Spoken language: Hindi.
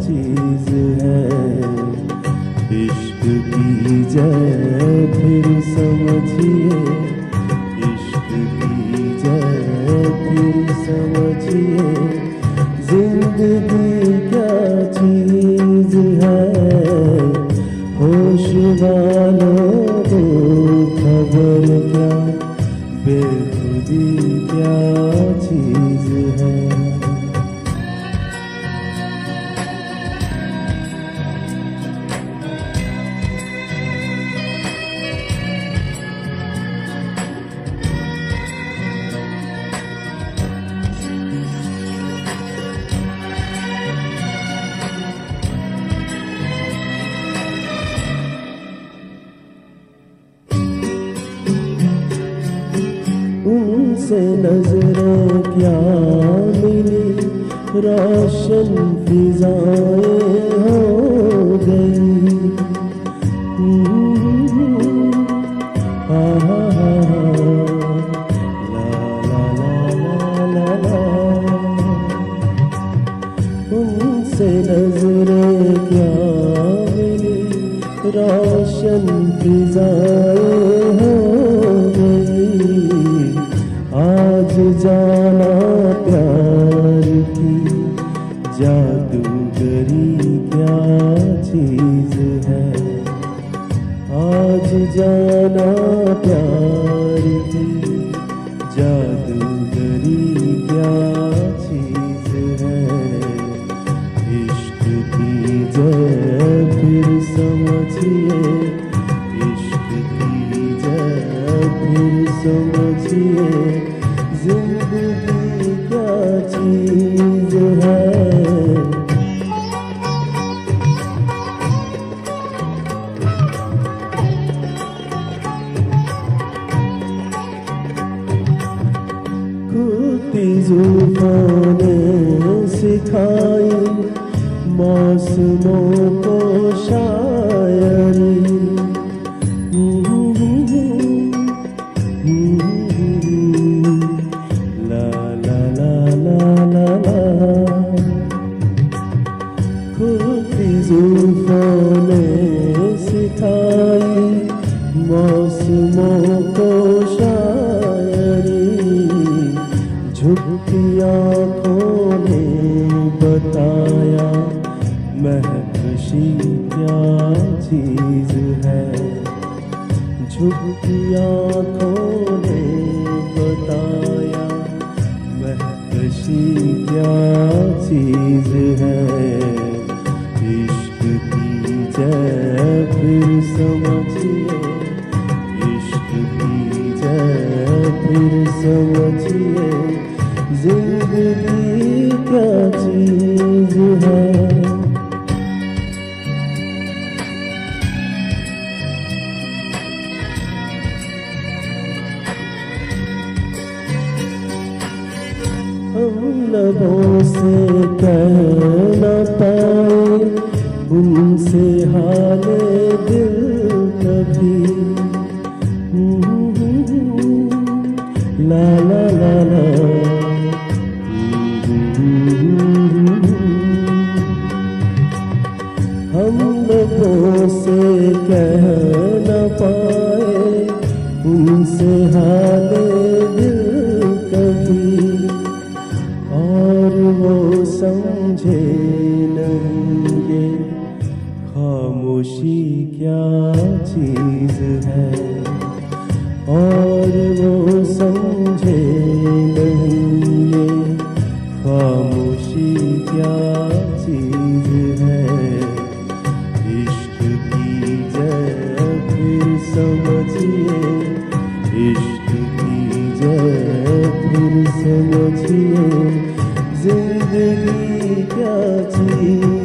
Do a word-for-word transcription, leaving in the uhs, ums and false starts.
चीज है। इश्क कीजिए फिर समझिए, इश्क कीजिए फिर समझिए, जिंदगी क्या चीज है। होश वालों को खबर क्या, बेखुदी क्या चीज है। उनसे नजरें क्या मिली, रोशन फिजाएं हो गई। हा हा हा ला ला ला ला ला। उनसे नजरें क्या मिली, रोशन फिजाएं हो गई। आज जाना प्यार की जादूगरी क्या चीज है। आज जाना प्यार की जादूगरी क्या चीज है। इश्क कीजिए फिर समझिए, इश्क कीजिए फिर समझिए, जिंदगी क्या चीज है। खुदी जुल्फों ने सिखाई मौसमों को शायरी। खुदी जुल्फों ने सिखाई मौसमों को शायरी। झुकी आँखों ने बताया महकशी क्या चीज है। झुकी आँखों ने बताया महकशी क्या चीज है। इश्क कीजिए फिर समझिए, इश्क कीजिए फिर समझिए, जिंदगी क्या चीज है। हम लबों से कह न पाए उनसे हाले दिल कभी। ला ला ला ला। हम लबों से कह न पाए उनसे हाले दिल कभी। और वो समझे नहीं ये खामोशी क्या चीज है। और वो समझे नहीं ये खामोशी क्या चीज है। इश्क कीजिए फिर समझिए, इश्क कीजिए फिर समझिए, जिंदगी क्या चीज